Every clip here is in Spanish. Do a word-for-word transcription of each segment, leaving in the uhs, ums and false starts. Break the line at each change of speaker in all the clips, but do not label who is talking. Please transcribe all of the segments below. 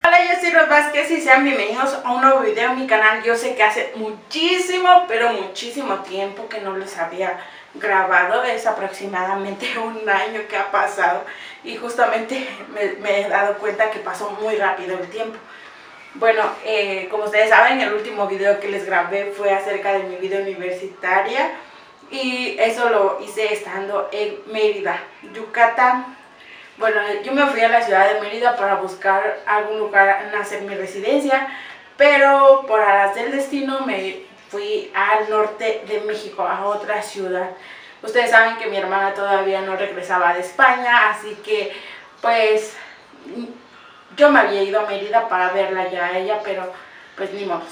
Hola, yo soy Ros Vázquez y sean bienvenidos a un nuevo video en mi canal. Yo sé que hace muchísimo, pero muchísimo tiempo que no les había grabado. Es aproximadamente un año que ha pasado y justamente me, me he dado cuenta que pasó muy rápido el tiempo. Bueno, eh, como ustedes saben, el último video que les grabé fue acerca de mi vida universitaria y eso lo hice estando en Mérida, Yucatán. Bueno, yo me fui a la ciudad de Mérida para buscar algún lugar en hacer mi residencia, pero por aras del destino me fui al norte de México, a otra ciudad. Ustedes saben que mi hermana todavía no regresaba de España, así que pues yo me había ido a Mérida para verla ya a ella, pero pues ni modo.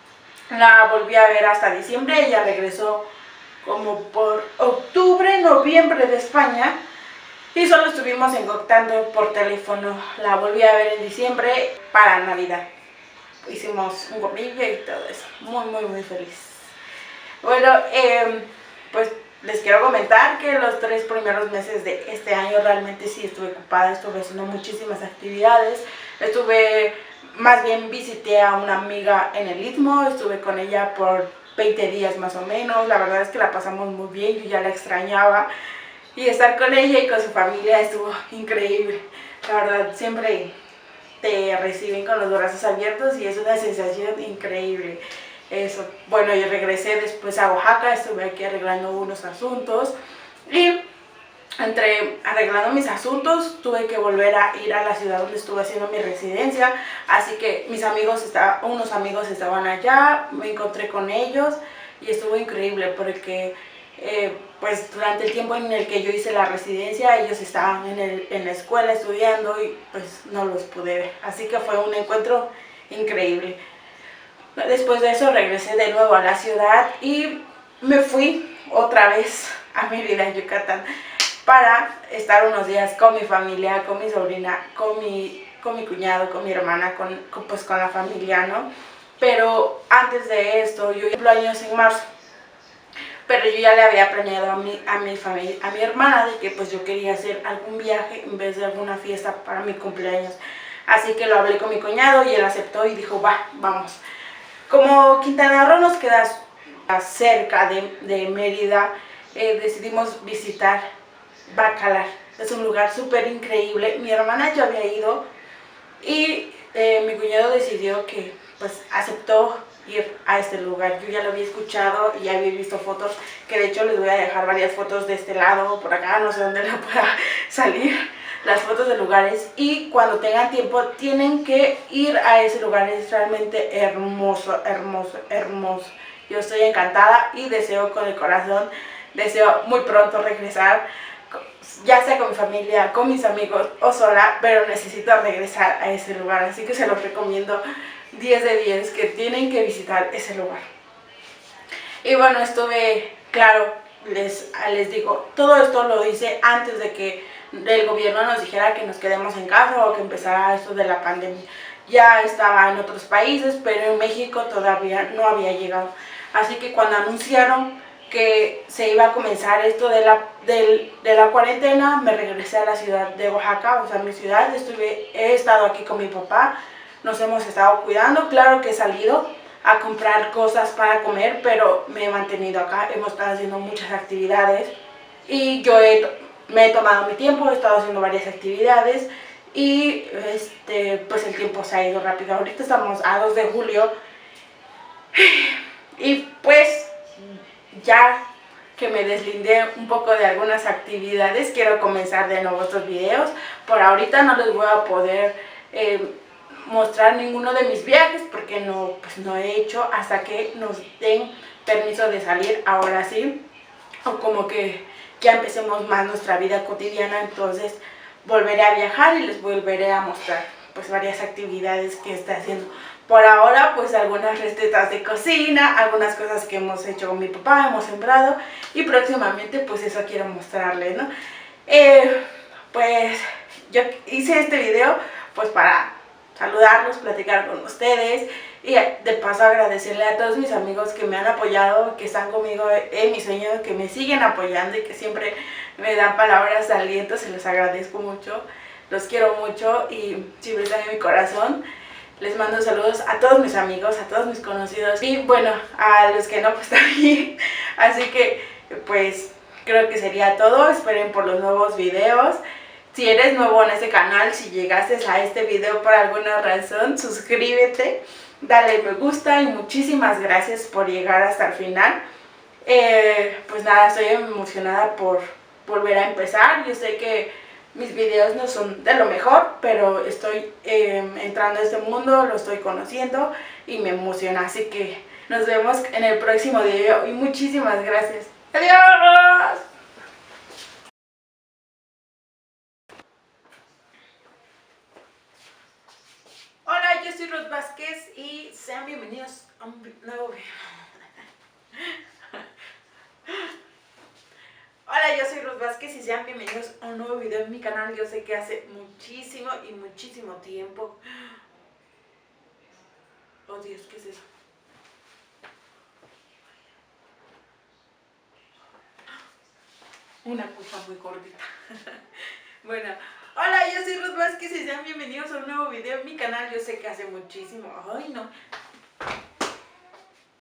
La volví a ver hasta diciembre, ella regresó como por octubre, noviembre de España. Y solo estuvimos en contacto por teléfono. La volví a ver en diciembre para Navidad. Hicimos un comillo y todo eso. Muy, muy, muy feliz. Bueno, eh, pues les quiero comentar que los tres primeros meses de este año realmente sí estuve ocupada. Estuve haciendo muchísimas actividades. Estuve, más bien visité a una amiga en el Istmo. Estuve con ella por veinte días más o menos. La verdad es que la pasamos muy bien. Yo ya la extrañaba. Y estar con ella y con su familia estuvo increíble. La verdad, siempre te reciben con los brazos abiertos y es una sensación increíble. Eso. Bueno, yo regresé después a Oaxaca, estuve aquí arreglando unos asuntos. Y entre arreglando mis asuntos, tuve que volver a ir a la ciudad donde estuve haciendo mi residencia. Así que mis amigos, estaban, unos amigos estaban allá, me encontré con ellos y estuvo increíble porque... Eh, pues durante el tiempo en el que yo hice la residencia, ellos estaban en, el, en la escuela estudiando y pues no los pude ver. Así que fue un encuentro increíble. Después de eso regresé de nuevo a la ciudad y me fui otra vez a Mérida, Yucatán, para estar unos días con mi familia, con mi sobrina, con mi, con mi cuñado, con mi hermana, con, con, pues con la familia, ¿no? Pero antes de esto, yo cumplo años en marzo. Pero yo ya le había planeado a mi, a mi familia, a mi hermana, de que pues yo quería hacer algún viaje en vez de alguna fiesta para mi cumpleaños. Así que lo hablé con mi cuñado y él aceptó y dijo, va, vamos. Como Quintana Roo nos queda cerca de, de Mérida, eh, decidimos visitar Bacalar. Es un lugar súper increíble. Mi hermana ya había ido y eh, mi cuñado decidió que pues aceptó ir a este lugar. Yo ya lo había escuchado y ya había visto fotos, que de hecho les voy a dejar varias fotos de este lado, por acá, no sé dónde la pueda salir, las fotos de lugares, y cuando tengan tiempo tienen que ir a ese lugar. Es realmente hermoso, hermoso, hermoso. Yo estoy encantada y deseo con el corazón, deseo muy pronto regresar, ya sea con mi familia, con mis amigos o sola, pero necesito regresar a ese lugar, así que se los recomiendo diez de diez, que tienen que visitar ese lugar. Y bueno, estuve, claro, les, les digo, todo esto lo hice antes de que el gobierno nos dijera que nos quedemos en casa o que empezara esto de la pandemia. Ya estaba en otros países, pero en México todavía no había llegado. Así que cuando anunciaron que se iba a comenzar esto de la, de, de la cuarentena, me regresé a la ciudad de Oaxaca, o sea, mi ciudad. Estuve, he estado aquí con mi papá. Nos hemos estado cuidando. Claro que he salido a comprar cosas para comer, pero me he mantenido acá. Hemos estado haciendo muchas actividades y yo he, me he tomado mi tiempo, he estado haciendo varias actividades y este, pues el tiempo se ha ido rápido. Ahorita estamos a dos de julio y pues ya que me deslindé un poco de algunas actividades, quiero comenzar de nuevo estos videos. Por ahorita no les voy a poder eh, mostrar ninguno de mis viajes porque no, pues no he hecho hasta que nos den permiso de salir, ahora sí, o como que ya empecemos más nuestra vida cotidiana. Entonces volveré a viajar y les volveré a mostrar pues varias actividades que estoy haciendo. Por ahora pues algunas recetas de cocina, algunas cosas que hemos hecho con mi papá, hemos sembrado, y próximamente pues eso quiero mostrarles, ¿no? Eh, pues yo hice este video pues para saludarlos, platicar con ustedes y de paso agradecerle a todos mis amigos que me han apoyado, que están conmigo en mis sueños, que me siguen apoyando y que siempre me dan palabras de aliento. Se los agradezco mucho, los quiero mucho y siempre están en mi corazón. Les mando saludos a todos mis amigos, a todos mis conocidos y bueno, a los que no pues también. Así que pues creo que sería todo. Esperen por los nuevos videos. Si eres nuevo en este canal, si llegaste a este video por alguna razón, suscríbete, dale me gusta y muchísimas gracias por llegar hasta el final. Eh, pues nada, estoy emocionada por volver a empezar. Yo sé que mis videos no son de lo mejor, pero estoy eh, entrando a este mundo, lo estoy conociendo y me emociona. Así que nos vemos en el próximo video y muchísimas gracias. ¡Adiós! Hola, yo soy Ruth Vázquez y sean bienvenidos a un nuevo video. Hola, yo soy Ruth Vázquez y sean bienvenidos a un nuevo video en mi canal. Yo sé que hace muchísimo y muchísimo tiempo. Oh Dios, ¿qué es eso? Una puja muy gordita. Bueno, hola, yo soy Ruth Vázquez y sean bienvenidos a un nuevo video en mi canal. Yo sé que hace muchísimo, ay no,